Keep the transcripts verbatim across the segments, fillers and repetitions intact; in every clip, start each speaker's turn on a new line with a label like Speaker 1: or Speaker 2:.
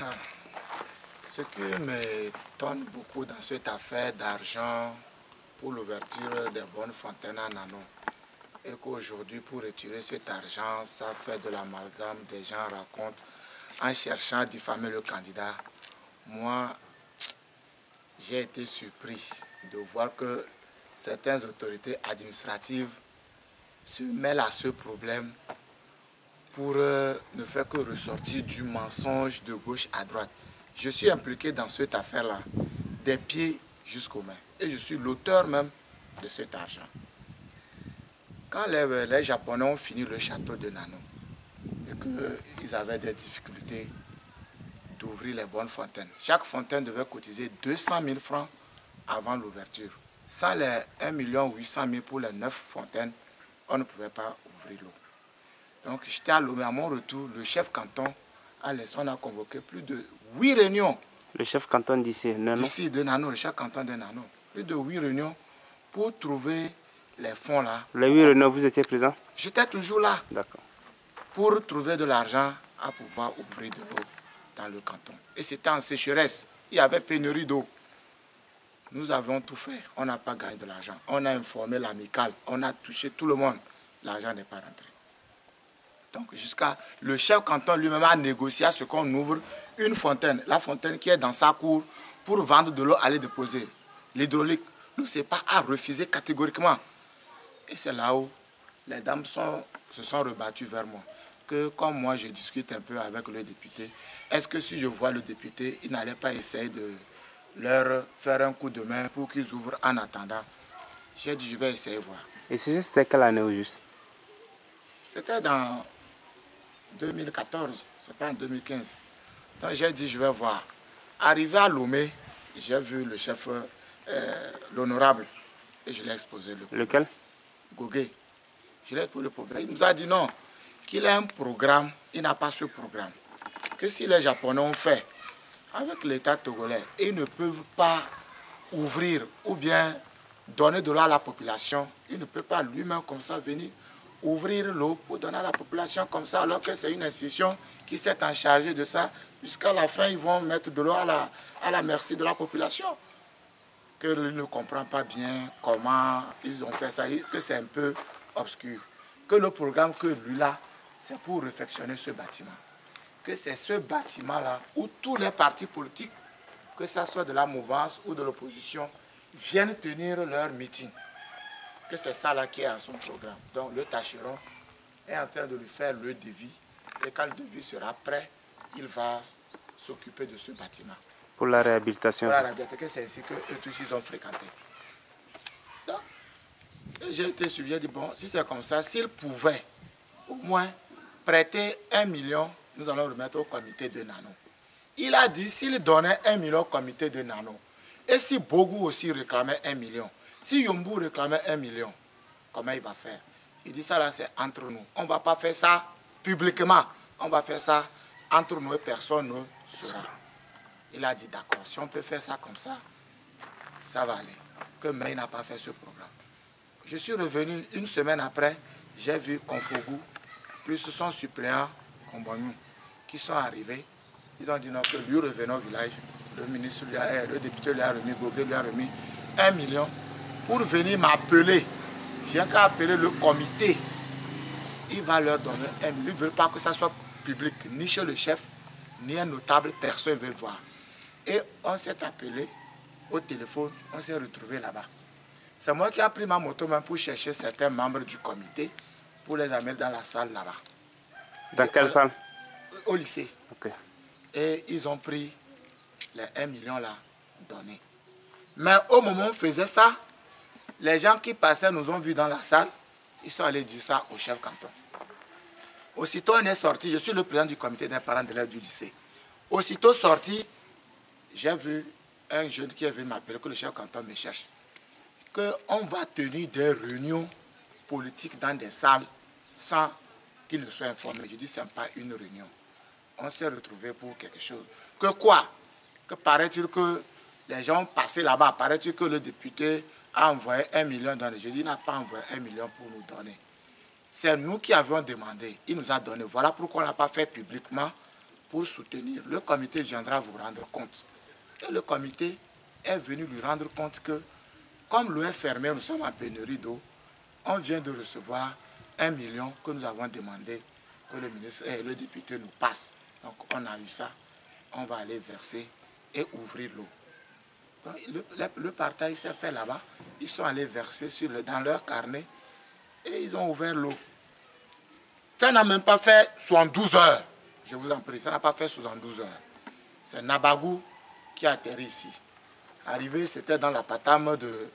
Speaker 1: Ce qui m'étonne beaucoup dans cette affaire d'argent pour l'ouverture des bonnes fontaines à Nano est qu'aujourd'hui, pour retirer cet argent, ça fait de l'amalgame. Des gens racontent en cherchant à diffamer le candidat. Moi, j'ai été surpris de voir que certaines autorités administratives se mêlent à ce problème pour euh, ne faire que ressortir du mensonge de gauche à droite. Je suis impliqué dans cette affaire-là, des pieds jusqu'aux mains. Et je suis l'auteur même de cet argent. Quand les, les Japonais ont fini le château de Nano et qu'ils avaient des difficultés d'ouvrir les bonnes fontaines, chaque fontaine devait cotiser deux cent mille francs avant l'ouverture. Sans les un million huit cent mille pour les neuf fontaines, on ne pouvait pas ouvrir l'eau. Donc j'étais à Lomé, à mon retour, le chef canton a laissé, on a convoqué plus de huit réunions.
Speaker 2: Le chef canton d'ici, Nano
Speaker 1: D'ici, de Nano, le chef canton de Nano. Plus de huit réunions pour trouver les fonds là.
Speaker 2: Les huit réunions, vous étiez présent?
Speaker 1: J'étais toujours là.
Speaker 2: D'accord.
Speaker 1: Pour trouver de l'argent à pouvoir ouvrir de l'eau dans le canton. Et c'était en sécheresse. Il y avait pénurie d'eau. Nous avons tout fait. On n'a pas gagné de l'argent. On a informé l'amicale. On a touché tout le monde. L'argent n'est pas rentré. Donc jusqu'à le chef canton lui-même a négocié à ce qu'on ouvre une fontaine. La fontaine qui est dans sa cour pour vendre de l'eau, aller déposer. L'hydraulique, le C E P A a refusé catégoriquement. Et c'est là où les dames sont, se sont rebattues vers moi. Que comme moi je discute un peu avec le député, est-ce que si je vois le député, il n'allait pas essayer de leur faire un coup de main pour qu'ils ouvrent en attendant? J'ai dit je vais essayer de voir.
Speaker 2: Et c'était quelle année au juste?
Speaker 1: C'était dans deux mille quatorze, c'est pas en deux mille quinze. Donc j'ai dit je vais voir. Arrivé à Lomé, j'ai vu le chef, euh, l'honorable, et je l'ai exposé le problème.
Speaker 2: Lequel?
Speaker 1: Gogué. Je l'ai exposé le problème. Il nous a dit non, qu'il a un programme, il n'a pas ce programme. Que si les Japonais ont fait avec l'État togolais, ils ne peuvent pas ouvrir ou bien donner de l'eau à la population, il ne peut pas lui-même comme ça venir ouvrir l'eau pour donner à la population comme ça, alors que c'est une institution qui s'est en charge de ça. Jusqu'à la fin, ils vont mettre de l'eau à la, à la merci de la population. Que lui ne comprend pas bien comment ils ont fait ça, que c'est un peu obscur. Que le programme que lui là, c'est pour réfectionner ce bâtiment. Que c'est ce bâtiment-là où tous les partis politiques, que ce soit de la mouvance ou de l'opposition, viennent tenir leur meeting. Que c'est ça là qui est à son programme. Donc le tâcheron est en train de lui faire le devis. Et quand le devis sera prêt, il va s'occuper de ce bâtiment.
Speaker 2: Pour la réhabilitation.
Speaker 1: Pour la réhabilitation, que c'est ainsi qu'eux tous ils ont fréquenté. Donc, j'ai été suivi, j'ai dit, bon, si c'est comme ça, s'ils pouvaient au moins prêter un million, nous allons remettre au comité de Nano. Il a dit, s'il donnait un million au comité de Nano, et si Bogou aussi réclamait un million, si Yombo réclamait un million, comment il va faire? Il dit, ça là, c'est entre nous. On ne va pas faire ça publiquement. On va faire ça entre nous et personne ne saura. Il a dit, d'accord, si on peut faire ça comme ça, ça va aller. Que mais il n'a pas fait ce programme. Je suis revenu une semaine après, j'ai vu Konfogu, plus son suppléant, Kombonu, qui sont arrivés. Ils ont dit non, que lui revenons au village. Le ministre, lui a, le député lui a remis, Gogué lui a remis un million pour venir m'appeler. J'ai qu'à appeler le comité. Il va leur donner un million. Ils ne veulent pas que ça soit public, ni chez le chef, ni un notable, personne ne veut voir. Et on s'est appelé au téléphone, on s'est retrouvé là-bas. C'est moi qui ai pris ma moto même pour chercher certains membres du comité pour les amener dans la salle là-bas.
Speaker 2: Dans quelle salle?
Speaker 1: Au lycée.
Speaker 2: Okay.
Speaker 1: Et ils ont pris les un million là donnés. Mais au moment où on faisait ça, les gens qui passaient nous ont vus dans la salle, ils sont allés dire ça au chef canton. Aussitôt on est sorti, je suis le président du comité des parents d'élèves du lycée. Aussitôt sorti, j'ai vu un jeune qui est venu m'appeler, que le chef canton me cherche, qu'on va tenir des réunions politiques dans des salles sans qu'il ne soit informé. Je dis, ce n'est pas une réunion. On s'est retrouvés pour quelque chose. Que quoi? Que paraît-il que les gens passaient là-bas, paraît-il que le député a envoyé un million donné. Je dis, il n'a pas envoyé un million pour nous donner. C'est nous qui avions demandé. Il nous a donné. Voilà pourquoi on ne l'a pas fait publiquement pour soutenir. Le comité viendra vous rendre compte. Et le comité est venu lui rendre compte que, comme l'eau est fermée, nous sommes en pénurie d'eau, on vient de recevoir un million que nous avons demandé que le ministre et le député nous passent. Donc on a eu ça. On va aller verser et ouvrir l'eau. Le, le, le partage s'est fait là-bas. Ils sont allés verser sur le, dans leur carnet et ils ont ouvert l'eau. Ça n'a même pas fait soixante-douze heures. Je vous en prie, ça n'a pas fait soixante-douze heures. C'est Nabagou qui a atterri ici. Arrivé, c'était dans la patame de...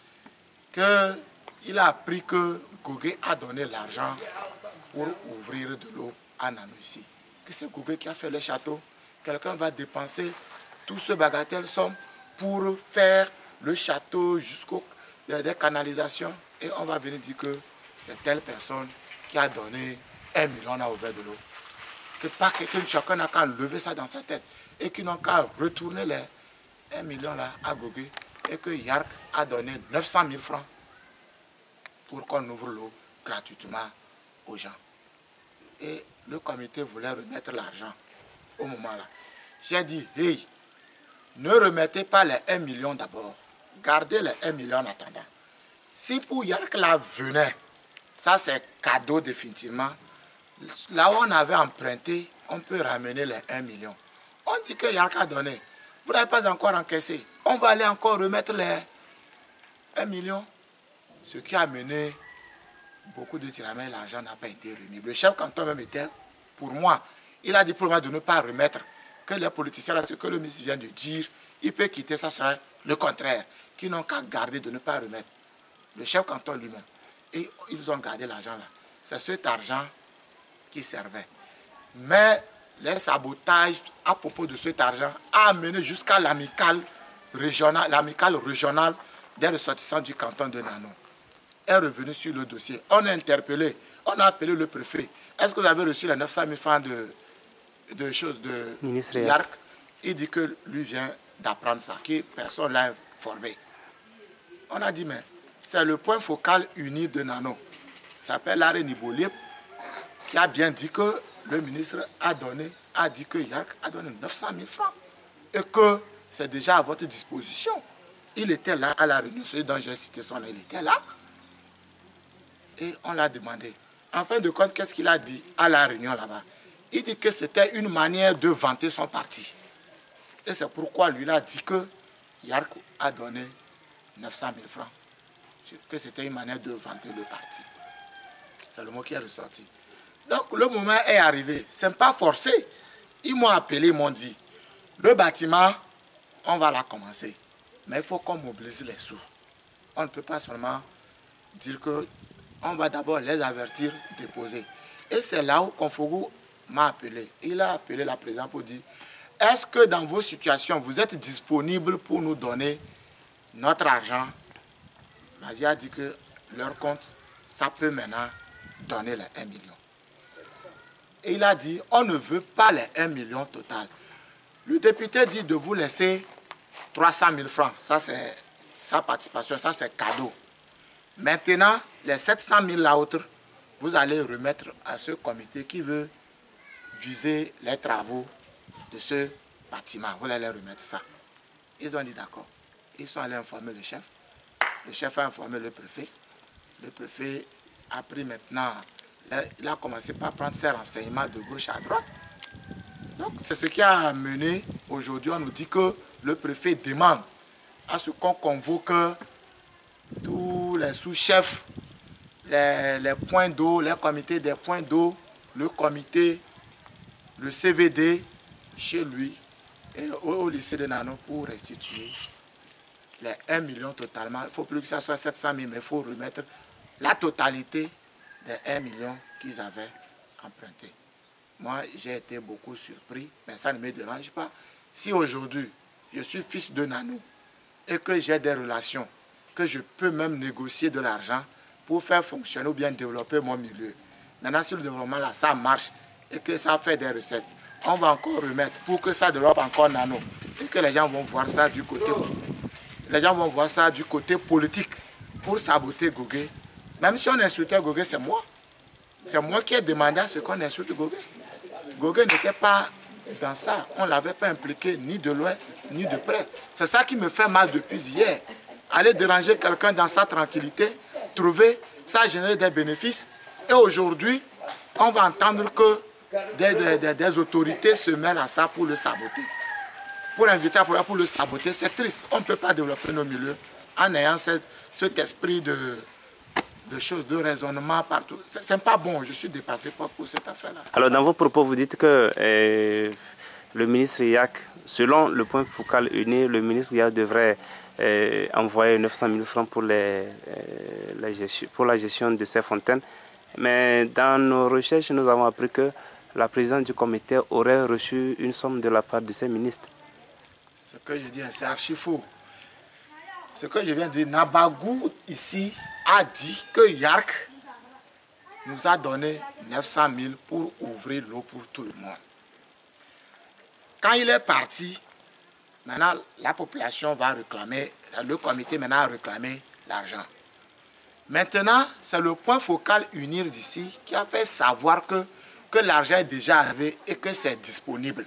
Speaker 1: que il a appris que Gogué a donné l'argent pour ouvrir de l'eau à Nanou ici. Que c'est Gogué qui a fait le château. Quelqu'un va dépenser tout ce bagatelle somme pour faire le château jusqu'aux des canalisations. Et on va venir dire que c'est telle personne qui a donné un million à ouvert de l'eau. Que pas que, que chacun n'a qu'à lever ça dans sa tête. Et qu'ils n'ont qu'à retourner les un million là à Gogué. Et que Yark a donné neuf cent mille francs pour qu'on ouvre l'eau gratuitement aux gens. Et le comité voulait remettre l'argent au moment là. J'ai dit, hey, ne remettez pas les un million d'abord. Gardez les un million en attendant. Si pour Yark là venait, ça c'est cadeau définitivement. Là où on avait emprunté, on peut ramener les un million. On dit que Yark a donné. Vous n'avez pas encore encaissé. On va aller encore remettre les un million. Ce qui a mené beaucoup de tiramais, l'argent n'a pas été remis. Le chef canton même était, pour moi, il a dit pour moi de ne pas remettre, que les politiciens, ce que le ministre vient de dire, il peut quitter, ça sera le contraire, qui n'ont qu'à garder de ne pas remettre. Le chef canton lui-même. Et ils ont gardé l'argent là. C'est cet argent qui servait. Mais les sabotages à propos de cet argent a amené jusqu'à l'amicale régionale, l'amicale régionale des ressortissants du canton de Nanou. Est revenu sur le dossier. On a interpellé, on a appelé le préfet. Est-ce que vous avez reçu les neuf cent mille francs de, de choses de Yark? Il dit que lui vient d'apprendre ça, que personne ne l'a informé. On a dit, mais c'est le point focal uni de Nanou. Ça s'appelle Larry Nibolip, qui a bien dit que le ministre a donné, a dit que Yark a donné neuf cent mille francs. Et que c'est déjà à votre disposition. Il était là à la réunion, celui dont j'ai cité son nom, il était là. Et on l'a demandé. En fin de compte, qu'est-ce qu'il a dit à la réunion là-bas? Il dit que c'était une manière de vanter son parti. Et c'est pourquoi lui, il a dit que Yark a donné neuf cent mille francs. Que c'était une manière de vanter le parti. C'est le mot qui est ressorti. Donc le moment est arrivé. Ce n'est pas forcé. Ils m'ont appelé, ils m'ont dit, le bâtiment, on va la commencer. Mais il faut qu'on mobilise les sous. On ne peut pas seulement dire que on va d'abord les avertir, déposer. Et c'est là où Konfougou m'a appelé. Il a appelé la présidente pour dire, est-ce que dans vos situations, vous êtes disponible pour nous donner notre argent? Magie a dit que leur compte, ça peut maintenant donner les un million. Et il a dit, on ne veut pas les un million total. Le député dit de vous laisser trois cent mille francs. Ça, c'est sa participation, ça, c'est cadeau. Maintenant, les sept cent mille l'autre, vous allez remettre à ce comité qui veut viser les travaux de ce bâtiment. Vous allez remettre ça. Ils ont dit d'accord. Ils sont allés informer le chef. Le chef a informé le préfet. Le préfet a pris maintenant, il a commencé par prendre ses renseignements de gauche à droite. Donc, c'est ce qui a mené, aujourd'hui, on nous dit que le préfet demande à ce qu'on convoque tous les sous-chefs, les, les points d'eau, les comités des points d'eau, le comité, le C V D, chez lui, et au, au lycée de Nanou pour restituer les un million totalement. Il ne faut plus que ça soit sept cent mille, mais il faut remettre la totalité des un million qu'ils avaient emprunté. Moi, j'ai été beaucoup surpris, mais ça ne me dérange pas. Si aujourd'hui, je suis fils de Nanou et que j'ai des relations, que je peux même négocier de l'argent pour faire fonctionner ou bien développer mon milieu. Maintenant, si le développement là, ça marche et que ça fait des recettes, on va encore remettre pour que ça développe encore Nanou et que les gens vont voir ça du côté, les gens vont voir ça du côté politique pour saboter Gogué. Même si on insultait Gogué, c'est moi. C'est moi qui ai demandé à ce qu'on insulte Gogué. Gogué n'était pas dans ça. On ne l'avait pas impliqué ni de loin, ni de près. C'est ça qui me fait mal depuis hier. Aller déranger quelqu'un dans sa tranquillité, trouver, ça a généré des bénéfices. Et aujourd'hui, on va entendre que des, des, des, des autorités se mêlent à ça pour le saboter. Pour inviter à pour, pour le saboter, c'est triste. On ne peut pas développer nos milieux en ayant cette, cet esprit de, de choses, de raisonnement partout. Ce n'est pas bon, je suis dépassé pour, pour cette affaire-là.
Speaker 2: Alors dans vos propos, vous dites que euh, le ministre Yak, selon le point focal uni, le ministre Yak devrait euh, envoyer neuf cent mille francs pour, les, euh, la gestion, pour la gestion de ces fontaines. Mais dans nos recherches, nous avons appris que la présidente du comité aurait reçu une somme de la part de ses ministres.
Speaker 1: Ce que je dis, c'est archi faux. Ce que je viens de dire, Nabagou ici a dit que Yark nous a donné neuf cent mille pour ouvrir l'eau pour tout le monde. Quand il est parti, maintenant la population va réclamer, le comité maintenant a réclamé l'argent. Maintenant, c'est le point focal unir d'ici qui a fait savoir que, que l'argent est déjà arrivé et que c'est disponible.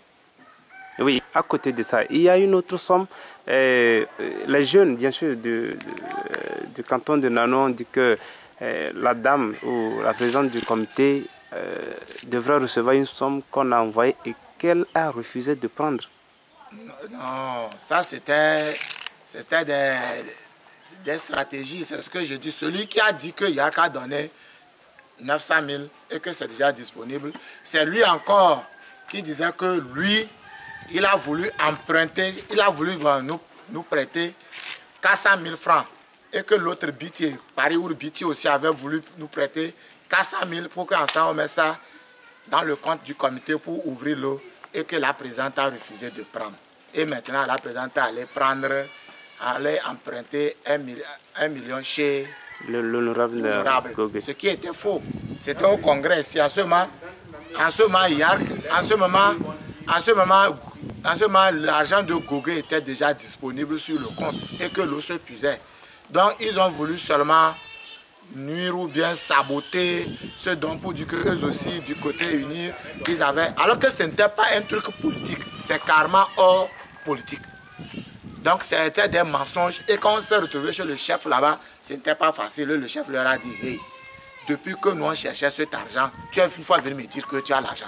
Speaker 2: Oui, à côté de ça, il y a une autre somme. Euh, les jeunes, bien sûr, du, du, du canton de Nano ont dit que euh, la dame ou la présidente du comité euh, devrait recevoir une somme qu'on a envoyée et qu'elle a refusé de prendre.
Speaker 1: Non, non ça c'était des, des stratégies, c'est ce que je dis. Celui qui a dit que Yark a donné neuf cent mille et que c'est déjà disponible, c'est lui encore qui disait que lui, il a voulu emprunter, il a voulu nous, nous prêter quatre cent mille francs. Et que l'autre Biti, Paris ou Biti aussi avait voulu nous prêter quatre cent mille pour qu'ensemble on mette ça dans le compte du comité pour ouvrir l'eau. Et que la présidente a refusé de prendre. Et maintenant la présidente allait prendre, allait emprunter un, un million chez l'honorable. Ce qui était faux. C'était au congrès ici. En ce moment, en ce moment, Yark, en ce moment, en ce moment, en ce moment, l'argent de Gogé était déjà disponible sur le compte et que l'eau se puisait. Donc, ils ont voulu seulement nuire ou bien saboter ce don pour dire qu'eux aussi, du côté uni, ils avaient... Alors que ce n'était pas un truc politique, c'est carrément hors politique. Donc, c'était des mensonges. Et quand on s'est retrouvé chez le chef là-bas, ce n'était pas facile. Le chef leur a dit, hey, depuis que nous on cherchait cet argent, tu as une fois venu me dire que tu as l'argent.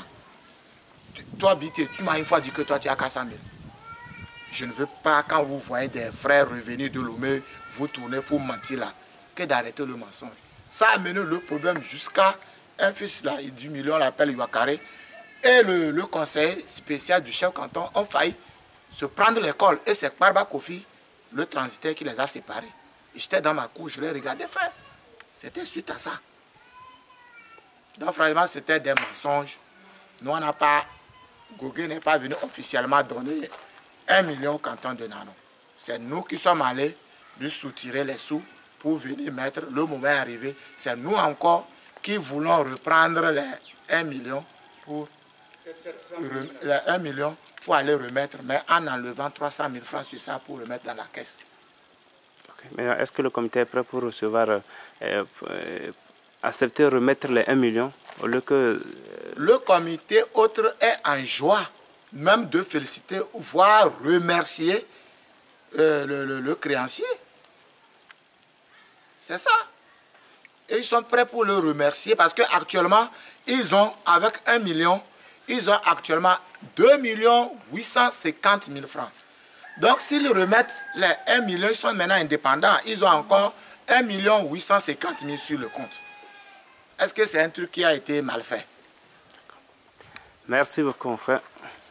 Speaker 1: Toi, Biti, tu m'as une fois dit que toi, tu as quatre cent mille. Je ne veux pas, quand vous voyez des frères revenir de Lomé, vous tournez pour mentir là, que d'arrêter le mensonge. Ça a mené le problème jusqu'à un fils là, du million, on l'appelle Iwakare, et le, le conseil spécial du chef canton ont failli se prendre l'école. Et c'est Barba Kofi, le transitaire, qui les a séparés. J'étais dans ma cour, je les regardais faire. C'était suite à ça. Donc franchement, c'était des mensonges. Nous, on n'a pas, Gogé n'est pas venu officiellement donner un million au canton de Nano. C'est nous qui sommes allés lui soutirer les sous pour venir mettre, le moment est arrivé. C'est nous encore qui voulons reprendre les un million pour, les un million pour aller remettre, mais en enlevant trois cent mille francs sur ça pour remettre dans la caisse.
Speaker 2: Okay. Mais est-ce que le comité est prêt pour recevoir, euh, euh, accepter remettre les un million au lieu que... Euh...
Speaker 1: Le comité autre est en joie, même de féliciter, voire remercier euh, le, le, le créancier. C'est ça. Et ils sont prêts pour le remercier parce qu'actuellement, ils ont, avec un million, ils ont actuellement deux millions huit cent cinquante mille francs. Donc, s'ils remettent les un million, ils sont maintenant indépendants. Ils ont encore un million huit cent cinquante mille sur le compte. Est-ce que c'est un truc qui a été mal fait?
Speaker 2: Merci beaucoup, mon frère.